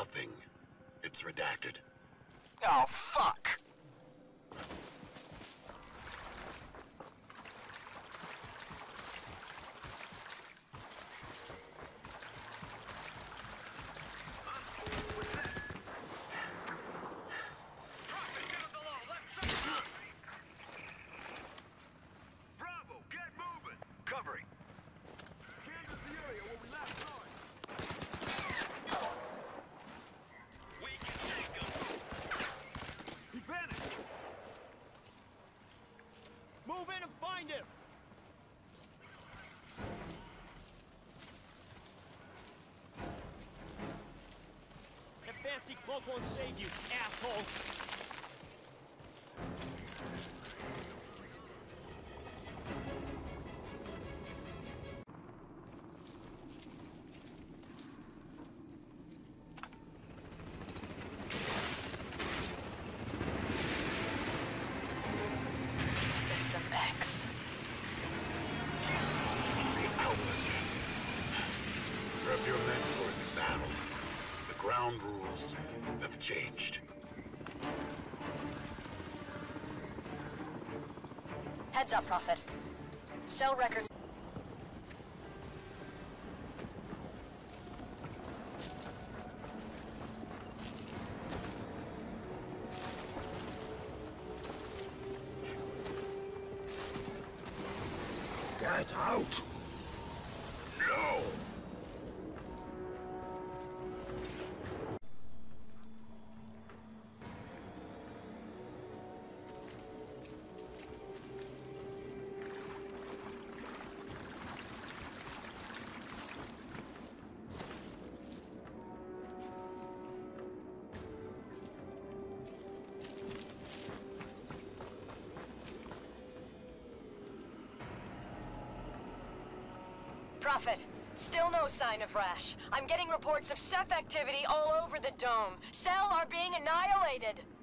Nothing. It's redacted. Oh, fuck! Bravo, get moving! Covering. Canvas the area where we last saw it. We can take him. He vanished. Move in and find him. That fancy cloak won't save you, asshole. System X. The Alpha Set. Prep your men for a new battle. The ground rules have changed. Heads up, Prophet. Cell records. Get out! No! Prophet, still no sign of Rash. I'm getting reports of Ceph activity all over the dome. Cell are being annihilated.